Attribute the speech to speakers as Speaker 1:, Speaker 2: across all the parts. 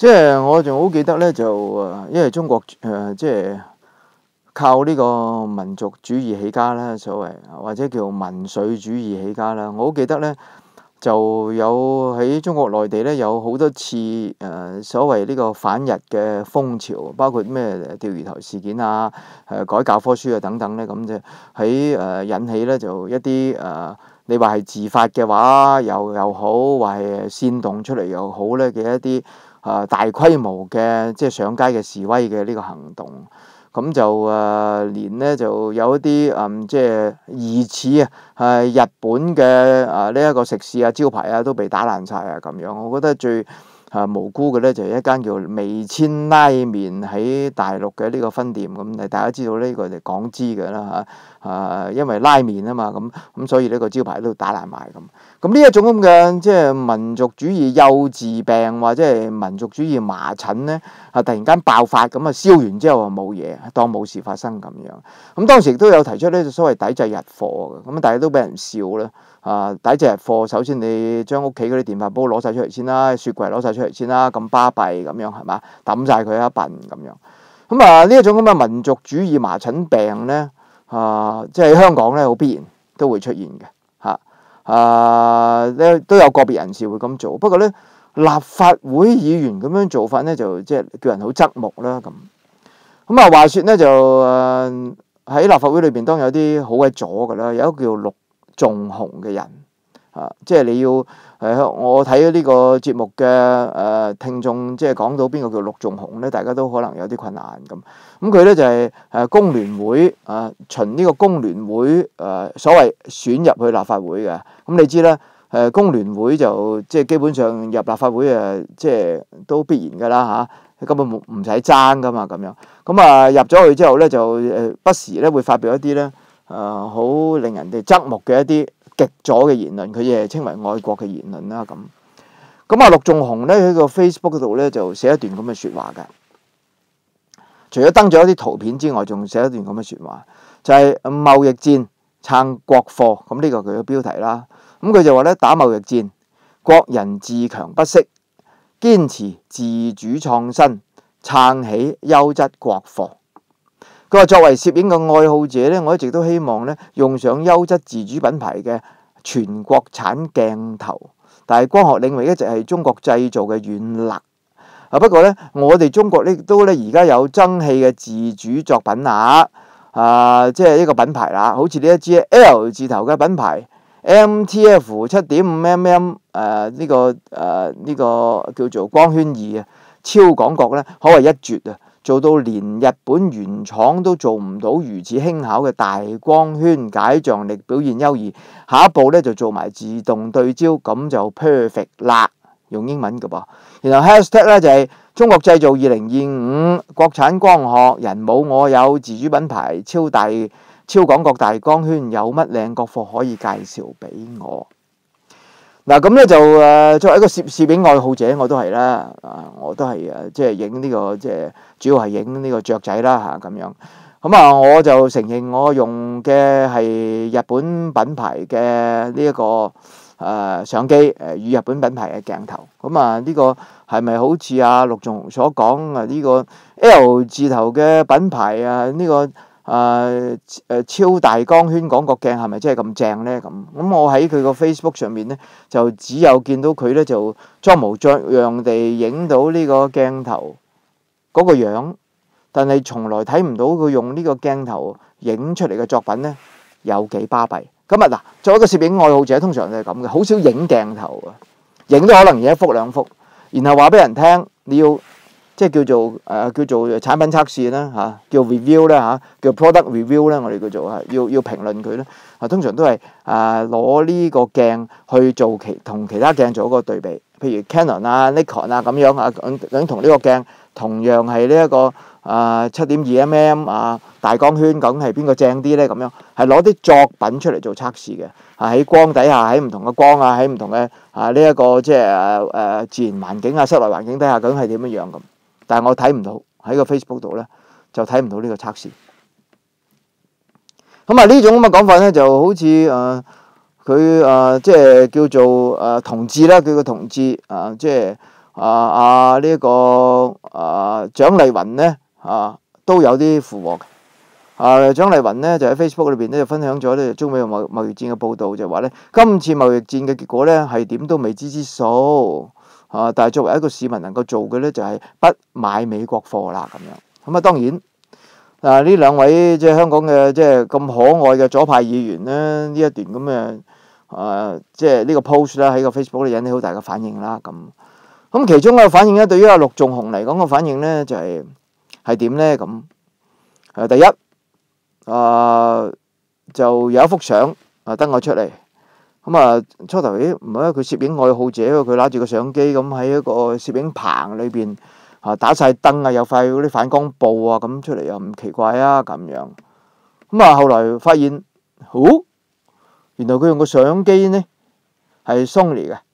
Speaker 1: 即係我仲好記得咧，因為中國即係靠呢個民族主義起家啦，所謂或者叫民粹主義起家啦。我好記得咧，就有喺中國內地咧有好多次所謂呢個反日嘅風潮，包括咩釣魚台事件啊、改教科書啊等等咧，咁就喺引起咧就一啲你話係自發嘅話又好，話係煽動出嚟又好咧嘅一啲大規模嘅即係上街嘅示威嘅呢個行動。咁就連咧就有一啲即係疑似日本嘅呢一個食肆招牌都被打爛晒咁樣。我覺得最無辜嘅咧就係一間叫味千拉麵喺大陸嘅呢個分店。咁大家知道呢個就港資嘅啦因為拉麵啊嘛，咁所以呢個招牌都打爛埋咁。咁呢一種咁嘅即係民族主義幼稚病或者係民族主義麻疹咧，突然間爆發咁燒完之後冇嘢，當冇事發生咁樣。咁當時亦都有提出呢所謂抵制日貨嘅，咁大家都俾人笑啦。抵制日貨，首先你將屋企嗰啲電飯煲攞晒出嚟先啦，雪櫃攞晒出嚟先啦，咁巴閉咁樣係嘛？抌晒佢一笨咁樣。咁呢一種咁嘅民族主義麻疹病咧，即係喺香港咧好必然都會出現嘅。都有個別人士會咁做，不過咧立法會議員咁樣做法咧就即係叫人好側目啦咁。話說咧就喺立法會裏邊當有啲好鬼左㗎啦，有一個叫陸頌雄嘅人即係你要我睇呢個節目嘅聽眾，即係講到邊個叫陸頌雄咧，大家都可能有啲困難咁。咁佢咧就係工聯會循呢個工聯會所謂選入去立法會嘅。咁你知啦，工聯會就即係基本上入立法會即係都必然㗎啦根本唔使爭㗎嘛咁樣。入咗去之後咧就不時咧會發表一啲咧好令人哋側目嘅一啲極左嘅言論，佢亦稱為愛國嘅言論啦咁。陸頌雄咧喺個 Facebook 嗰度咧就寫一段咁嘅説話嘅。除咗登咗一啲圖片之外，仲寫一段咁嘅説話，就係貿易戰撐國貨，咁呢個佢嘅標題啦。咁佢就話咧打貿易戰，國人自強不息，堅持自主創新，撐起優質國貨。佢話作為攝影嘅愛好者咧，我一直都希望咧用上優質自主品牌嘅全國產鏡頭，但係光學領域一直係中國製造嘅軟肋。不過咧，我哋中國咧都咧而家有爭氣嘅自主作品即係一個品牌啦，好似呢一支 L 字頭嘅品牌 MTF 7.5mm 呢個叫做光圈2超廣角咧，可謂一絕啊！做到連日本原廠都做唔到如此輕巧嘅大光圈，解像力表現優異。下一步咧就做埋自動對焦，咁就 perfect 啦。用英文嘅噃，然後 hashtag 咧就係中國製造2025，國產光學人冇我有，自主品牌超廣角大光圈，有乜靚國貨可以介紹俾我？咁咧就作為一個攝影愛好者，我都係啦，我都係即係影呢個即係主要係影呢個雀仔啦咁樣。我就承認我用嘅係日本品牌嘅呢一個相機與日本品牌嘅鏡頭。呢個係咪好似陸頌雄所講呢個 L 字頭嘅品牌呢個超大光圈廣角鏡係咪真係咁正咧？咁我喺佢個 Facebook 上面咧就只有見到佢咧就裝模作樣地影到呢個鏡頭嗰個樣，但係從來睇唔到佢用呢個鏡頭影出嚟嘅作品咧有幾巴閉。作為一個攝影愛好者，通常都係咁嘅，好少影鏡頭影都可能影一幅兩幅，然後話俾人聽你要。即係叫做產品測試啦叫 review 啦叫 product review 啦，我哋叫做要評論佢啦。通常都係攞呢個鏡去做同其他鏡做一個對比，譬如 Canon Nikon 咁樣究竟同呢個鏡同樣係呢一個7.2mm 大光圈，究竟係邊個正啲咧？咁樣係攞啲作品出嚟做測試嘅。喺光底下，喺唔同嘅光喺唔同嘅呢一個即係自然環境室內環境底下，究竟係點樣樣咁？但係我睇唔到喺個 Facebook 度咧，就睇唔到呢個測試。呢種咁嘅講法咧，就好似佢即係叫做同志啦，佢個同志即係呢一個蔣麗芸咧都有啲附和嘅。蔣麗芸咧就喺 Facebook 裏邊咧就分享咗咧中美貿易戰嘅報導，就話咧今次貿易戰嘅結果咧係點都未知之數但係作為一個市民能夠做嘅咧就係不買美國貨啦咁樣。咁當然呢兩位即係香港嘅即係咁可愛嘅左派議員咧，呢一段咁嘅即係呢個 post 啦喺個 Facebook 咧引起好大嘅反應啦咁其中嘅反應咧，對於陸頌雄嚟講嘅反應咧就係點咧咁？第一就有一幅相登咗出嚟，咁初頭唔係佢攝影愛好者，佢攞住個相機咁喺一個攝影棚裏邊打晒燈有塊嗰啲反光布咁出嚟又唔奇怪咁樣。咁後來發現，原來佢用個相機呢係 Sony 嘅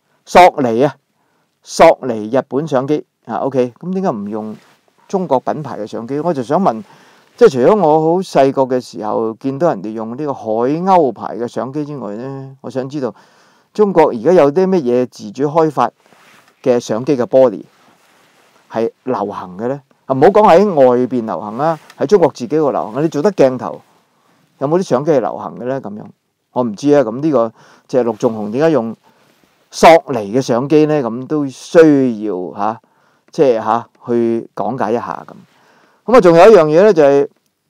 Speaker 1: 索尼日本相機OK， 咁點解唔用中國品牌嘅相機？我就想問，即係除咗我好細個嘅時候見到人哋用呢個海鷗牌嘅相機之外呢，我想知道中國而家有啲乜嘢自主開發嘅相機嘅 body 係流行嘅呢？唔好講喺外邊流行啦，喺中國自己個流行。你做得鏡頭有冇啲相機係流行嘅呢？咁樣我唔知咁呢個即係陸頌雄點解用索尼嘅相機呢？咁都需要即係去講解一下咁。仲有一樣嘢呢，就係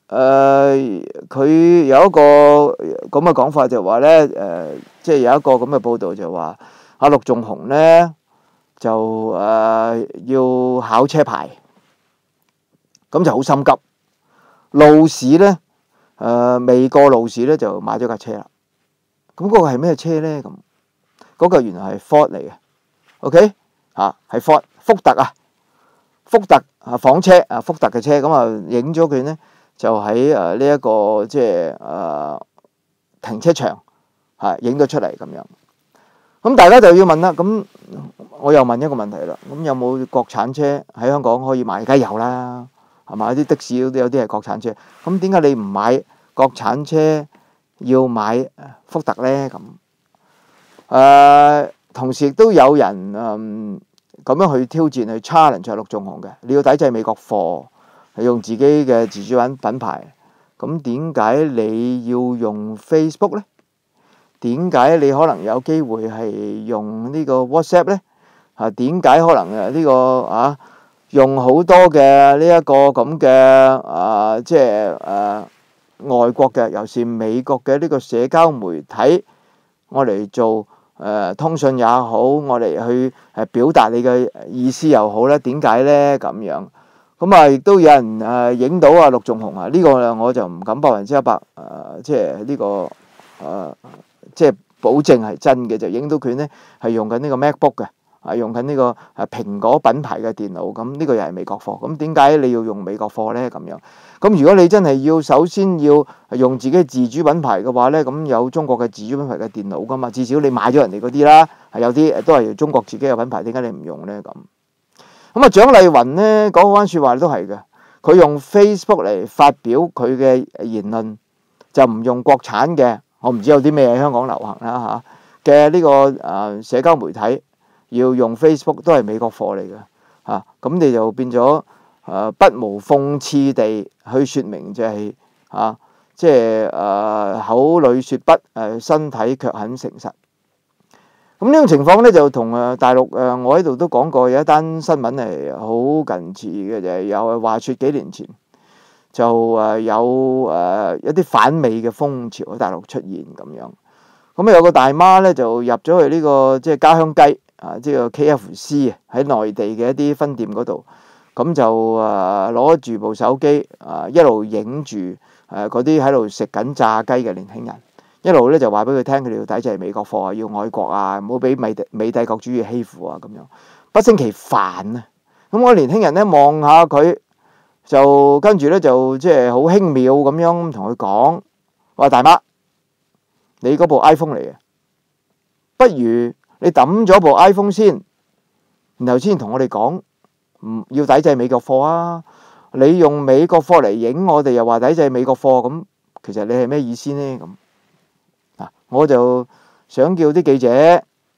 Speaker 1: 佢有一個咁嘅講法，就話呢，即係有一個咁嘅報導，就話陸頌雄呢就要考車牌，咁就好心急，路試呢未過路試呢就買咗架車啦。咁嗰個係咩車呢？咁嗰個原來係 Ford 嚟嘅 ，OK 係 Ford 福特房車福特嘅車，咁影咗佢呢，就喺呢一個即係停車場影咗出嚟咁樣。咁大家就要問啦，咁我又問一個問題啦，咁有冇國產車喺香港可以買？梗係有啦，係嘛？啲的士都有啲係國產車，咁點解你唔買國產車，要買福特呢？咁同時亦都有人咁樣去挑戰去 challenge 陸頌雄嘅，你要抵制美國貨，係用自己嘅自主品牌，咁點解你要用 Facebook 呢？點解你可能有機會係用呢個 WhatsApp 呢？點解可能呢個用好多嘅呢一個咁嘅即係外國嘅，尤其是美國嘅呢個社交媒體，我嚟做通訊也好，我嚟去表達你嘅意思又好咧？點解咧咁樣？咁亦都有人影到陸頌雄呢個我就唔敢100%即係呢個即係保證係真嘅，就影到佢呢係用緊呢個 MacBook 嘅，用緊呢個蘋果品牌嘅電腦，咁呢個又係美國貨，咁點解你要用美國貨呢？咁樣，咁如果你真係要首先要用自己自主品牌嘅話呢，咁有中國嘅自主品牌嘅電腦噶嘛，至少你買咗人哋嗰啲啦，有啲都係中國自己嘅品牌，點解你唔用呢？咁蔣麗芸呢講翻説話都係嘅，佢用 Facebook 嚟發表佢嘅言論，就唔用國產嘅。我唔知有啲咩喺香港流行啦嘅呢個社交媒體要用 Facebook 都係美國貨嚟嘅咁你就變咗不無諷刺地去説明就係即係口裏説不身體卻很誠實。咁呢種情況呢，就同大陸我喺度都講過，有一單新聞係好近似嘅，就係有話説幾年前就有一啲反美嘅風潮喺大陸出現咁樣。咁有個大媽呢，就入咗去呢個即係家鄉雞即係 KFC 喺內地嘅一啲分店嗰度，咁就攞住部手機一路影住嗰啲喺度食緊炸雞嘅年輕人，一路呢就話俾佢聽，佢哋要抵制美國貨要愛國唔好俾美帝國主義欺負咁樣，不勝其煩啊！咁個年輕人呢，望下佢，就跟住呢，就即係好輕妙咁樣同佢講話：大媽，你嗰部 iPhone 嚟嘅，不如你抌咗部 iPhone 先，然後先同我哋講唔要抵制美國貨啊！你用美國貨嚟影我哋，又話抵制美國貨，咁其實你係咩意思呢？咁我就想叫啲記者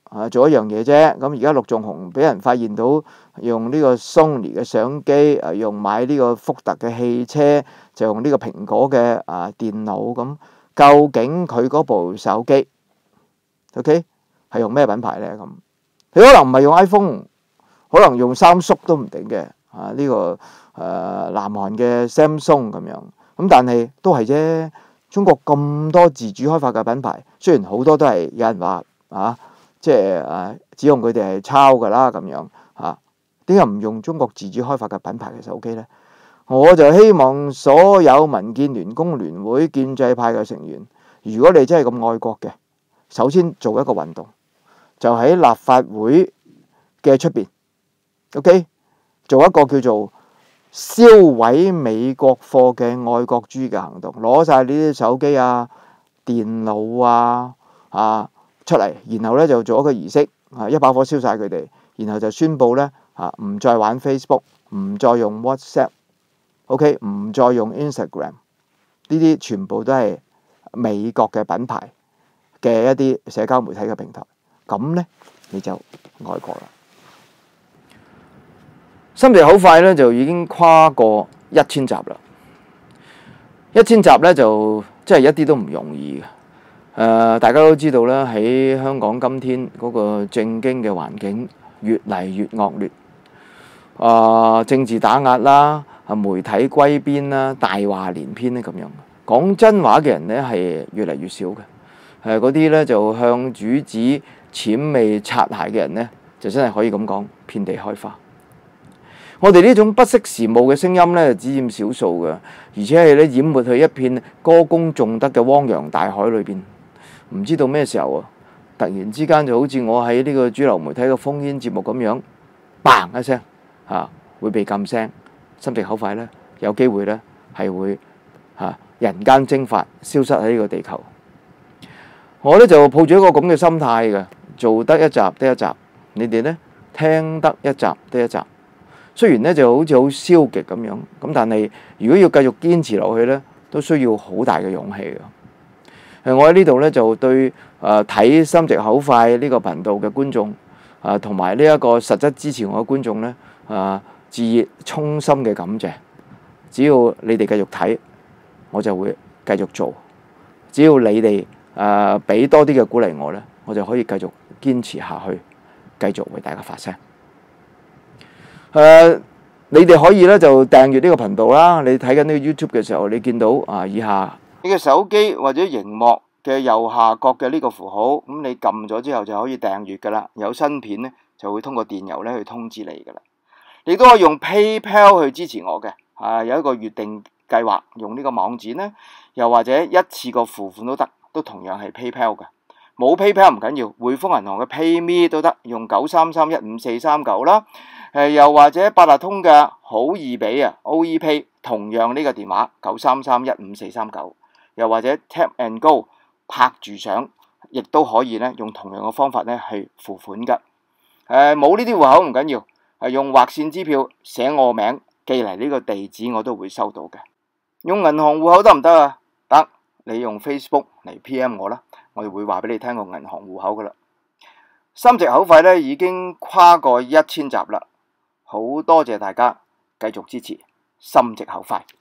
Speaker 1: 做一樣嘢啫。咁而家陸頌雄俾人發現到用呢個 Sony 嘅相機，用買呢個福特嘅汽車，就用呢個蘋果嘅電腦。咁究竟佢嗰部手機 OK 係用咩品牌咧？咁佢可能唔係用 iPhone，可能用三叔都唔定嘅。呢個南韓嘅 Samsung 咁樣。咁但係都係啫。中國咁多自主開發嘅品牌，雖然好多都係有人話即係指控佢哋係抄㗎啦咁樣點解唔用中國自主開發嘅品牌嘅手機呢？我就希望所有民建聯、工聯會、建制派嘅成員，如果你真係咁愛國嘅，首先做一個運動，就喺立法會嘅出邊 ，OK， 做一個叫做銷毀美國貨嘅愛國主義嘅行動，攞晒呢啲手機電腦出嚟，然後咧就做一個儀式，一把火燒晒佢哋，然後就宣佈咧唔再玩 Facebook， 唔再用 WhatsApp，OK， 唔再用 Instagram， 呢啲全部都係美國嘅品牌嘅一啲社交媒體嘅平台，咁咧你就愛國啦。心直口快咧就已經跨過1000集啦，1000集咧就真係一啲都唔容易嘅。大家都知道啦，喺香港今天嗰個政經嘅環境越嚟越惡劣，政治打壓啦，媒體歸邊啦，大話連篇咧咁樣。講真話嘅人咧係越嚟越少嘅，嗰啲咧就向主子諂媚擦鞋嘅人咧，就真係可以咁講，遍地開花。我哋呢種不識時務嘅聲音咧，只佔少數嘅，而且係咧淹沒去一片歌功頌德嘅汪洋大海裏邊。唔知道咩時候突然之間就好似我喺呢個主流媒體嘅烽煙節目咁樣嘭一聲會被禁聲，心直口快咧，有機會咧係會人間蒸發，消失喺呢個地球。我咧就抱住一個咁嘅心態嘅，做得一集得一集，你哋咧聽得一集得一集。雖然咧就好似好消極咁樣，咁但係如果要繼續堅持落去咧，都需要好大嘅勇氣嘅。我喺呢度咧就對睇心直口快呢個頻道嘅觀眾同埋呢一個實質支持我嘅觀眾咧致以衷心嘅感謝。只要你哋繼續睇，我就會繼續做。只要你哋俾多啲嘅鼓勵我咧，我就可以繼續堅持下去，繼續為大家發聲。你哋可以咧就訂閱呢個頻道啦。你睇緊呢個 YouTube 嘅時候，你見到以下你嘅手機或者熒幕嘅右下角嘅呢個符號，咁你撳咗之後就可以訂閱噶啦。有新片咧就會通過電郵咧去通知你噶啦。你都可以用 PayPal 去支持我嘅，有一個月定計劃，用呢個網址咧，又或者一次過付款都得，都同樣係 PayPal 嘅。冇 PayPal 唔緊要，匯豐銀行嘅 PayMe 都得，用933-15439啦。又或者八達通嘅好易俾OEPay， 同樣呢個電話933-15439，又或者 Tap and Go 拍住相，亦都可以咧用同樣嘅方法咧去付款㗎。冇呢啲戶口唔緊要，用劃線支票寫我名寄嚟呢個地址，我都會收到嘅。用銀行戶口得唔得啊？得，你用 Facebook 嚟 PM 我啦，我哋會話俾你聽個銀行戶口噶啦。心直口快咧已經跨過1000集啦。好多謝大家繼續支持心直口快。